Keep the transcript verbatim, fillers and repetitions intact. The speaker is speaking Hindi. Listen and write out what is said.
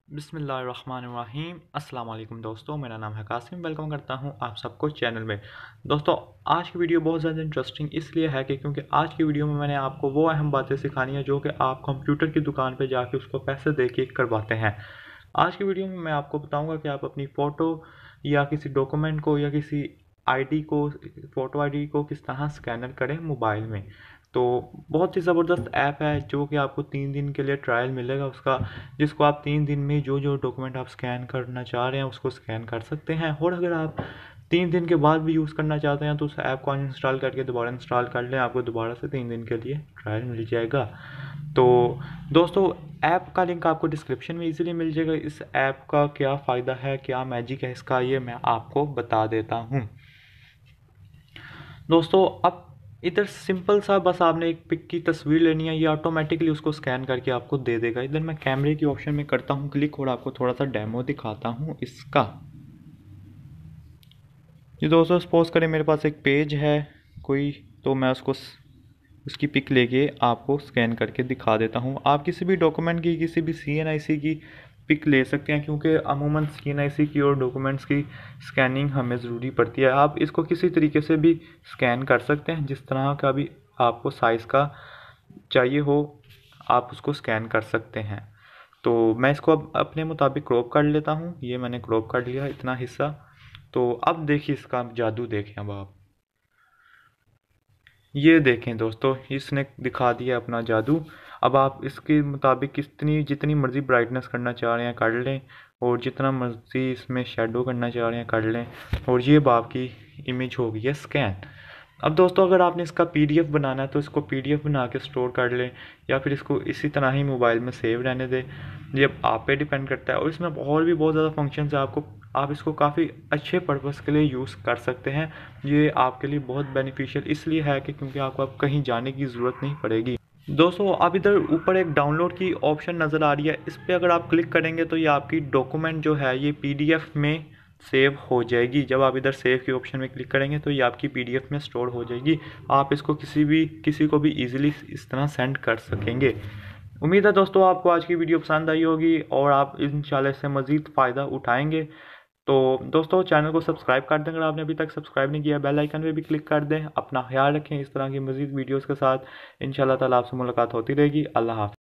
बिस्मिल्लाहिर्रहमानिर्रहीम। अस्सलाम वालेकुम दोस्तों, मेरा नाम है कासिम। वेलकम करता हूं आप सबको चैनल में। दोस्तों, आज की वीडियो बहुत ज़्यादा इंटरेस्टिंग इसलिए है कि क्योंकि आज की वीडियो में मैंने आपको वो अहम बातें सिखानी है जो कि आप कंप्यूटर की दुकान पर जाके उसको पैसे दे के करवाते हैं। आज की वीडियो में मैं आपको बताऊँगा कि आप अपनी फ़ोटो या किसी डॉक्यूमेंट को या किसी आईडी को फ़ोटो आईडी को किस तरह स्कैनर करें मोबाइल में। तो बहुत ही ज़बरदस्त ऐप है जो कि आपको तीन दिन के लिए ट्रायल मिलेगा उसका, जिसको आप तीन दिन में जो जो डॉक्यूमेंट आप स्कैन करना चाह रहे हैं उसको स्कैन कर सकते हैं। और अगर आप तीन दिन के बाद भी यूज़ करना चाहते हैं तो उस ऐप को अनइंस्टॉल करके दोबारा इंस्टॉल कर लें, आपको दोबारा से तीन दिन के लिए ट्रायल मिल जाएगा। तो दोस्तों, ऐप का लिंक आपको डिस्क्रिप्शन में इजीली मिल जाएगा। इस ऐप का क्या फ़ायदा है, क्या मैजिक है इसका, ये मैं आपको बता देता हूँ। दोस्तों, अब इधर सिंपल सा बस आपने एक पिक की तस्वीर लेनी है, ये ऑटोमेटिकली उसको स्कैन करके आपको दे देगा। इधर मैं कैमरे की ऑप्शन में करता हूँ क्लिक और आपको थोड़ा सा डेमो दिखाता हूँ इसका। जी दोस्तों, सपोज करें मेरे पास एक पेज है कोई, तो मैं उसको उसकी पिक लेके आपको स्कैन करके दिखा देता हूँ। आप किसी भी डॉक्यूमेंट की, किसी भी सी एन आई सी की पिक ले सकते हैं, क्योंकि अमूमन सी एन आई सी की और डॉक्यूमेंट्स की स्कैनिंग हमें ज़रूरी पड़ती है। आप इसको किसी तरीके से भी स्कैन कर सकते हैं, जिस तरह का भी आपको साइज़ का चाहिए हो आप उसको स्कैन कर सकते हैं। तो मैं इसको अब अपने मुताबिक क्रॉप कर लेता हूँ। ये मैंने क्रॉप कर लिया इतना हिस्सा। तो अब देखिए इसका जादू देखें। अब आप ये देखें दोस्तों, इसने दिखा दिया अपना जादू। अब आप इसके मुताबिक कितनी जितनी मर्ज़ी ब्राइटनेस करना चाह रहे हैं कर लें, और जितना मर्ज़ी इसमें शेडो करना चाह रहे हैं कर लें, और ये अब आपकी इमेज हो गई है स्कैन। अब दोस्तों, अगर आपने इसका पीडीएफ बनाना है तो इसको पीडीएफ बना के स्टोर कर लें, या फिर इसको इसी तरह ही मोबाइल में सेव रहने दें। ये आप पे डिपेंड करता है। और इसमें और भी बहुत ज़्यादा फंक्शंस है, आपको आप इसको काफ़ी अच्छे पर्पस के लिए यूज़ कर सकते हैं। ये आपके लिए बहुत बेनिफिशियल इसलिए है कि क्योंकि आपको अब कहीं जाने की ज़रूरत नहीं पड़ेगी। दोस्तों, आप इधर ऊपर एक डाउनलोड की ऑप्शन नज़र आ रही है, इस पर अगर आप क्लिक करेंगे तो ये आपकी डॉक्यूमेंट जो है ये पीडीएफ में सेव हो जाएगी। जब आप इधर सेव की ऑप्शन में क्लिक करेंगे तो ये आपकी पीडीएफ में स्टोर हो जाएगी। आप इसको किसी भी किसी को भी इजीली इस तरह सेंड कर सकेंगे। उम्मीद है दोस्तों आपको आज की वीडियो पसंद आई होगी और आप इंशाल्लाह इससे मज़ीद फ़ायदा उठाएंगे। तो दोस्तों, चैनल को सब्सक्राइब कर दें अगर आपने अभी तक सब्सक्राइब नहीं किया। बेल आइकन पे भी क्लिक कर दें। अपना ख्याल रखें। इस तरह की मज़ीद वीडियोस के साथ इंशाल्लाह ताला आपसे मुलाकात होती रहेगी। अल्लाह हाफ़िज़।